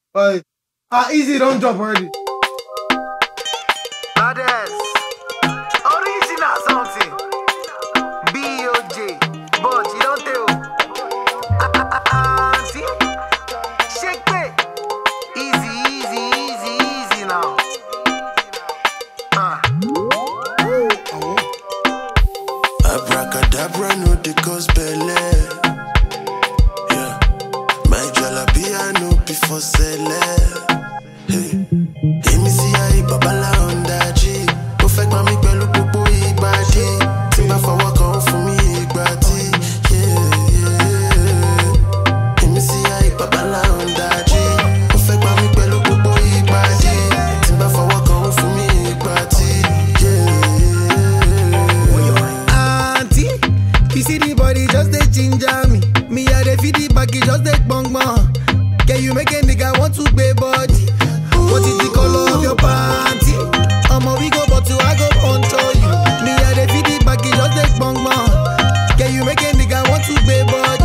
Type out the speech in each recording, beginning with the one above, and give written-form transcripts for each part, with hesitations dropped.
Alright. Eazi don't drop already. Others. Original something. B.O.J. But you don't tell. See? Shake it. Easy now. Abracadabra no the cause belly. Yeah. My jalapia no before sell. Hey. Emi si ai babala onda ji. Perfect mami pẹ̀lú gbogbo ìgbàdí. Tí bá fọwọ́ kan fún mi ìgbàdí. Yeah. Emi si ai babala onda ji. Perfect mami pẹ̀lú gbogbo ìgbàdí. Tí bá fọwọ́ kan fún mi ìgbàdí. You see the body just dey ginger me. Me I dey feed the baggy just dey bong bong. Can you make a nigga want to pay body? What is the color of your panty? I'ma we go but I go control you. Me I dey feed the baggy just dey bong bong. Can you make a nigga want to pay body?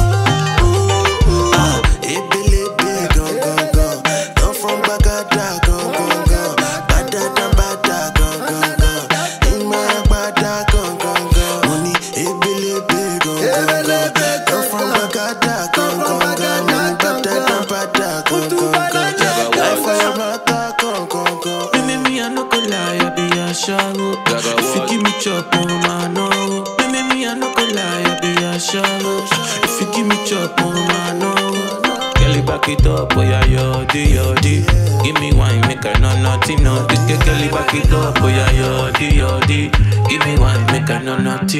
Ebelebe gong gong gong. Come from Bagada gong gong gong. Bada da bada gong gong gong. In my bada gong gong gong. Money ebelebe gong gong gong. Come from Bagada gong gong gong. Money bada da bada gong gong gong. Life for your mata gong gong gong. Me I no go lie, I be a shallow. If you give me chop on my no. Me I no go lie, I be a shallow. If you give me chop on my no. Girl, back it up, boy, yodi. Give me wine, make her no naughty. Girl, back it up, boy, yodi. Give me wine, make her no naughty.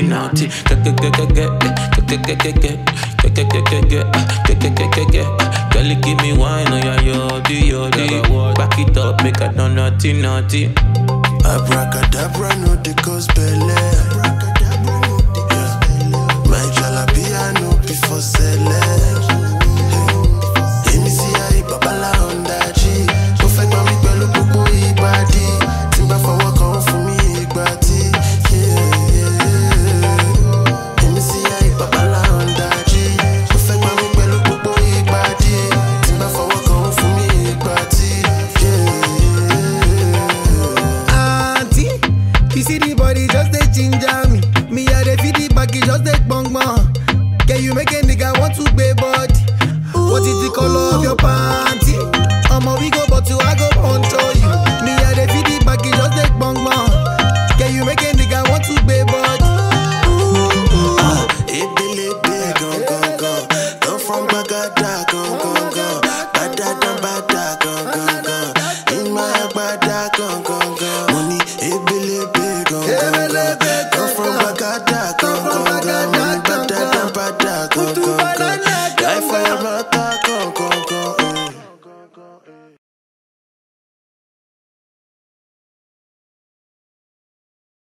Girl, give me wine, oh yeah, yodi. Back it up, make her no naughty. Abracadabra no the cause belly. Yeah. My jalapia no before sell.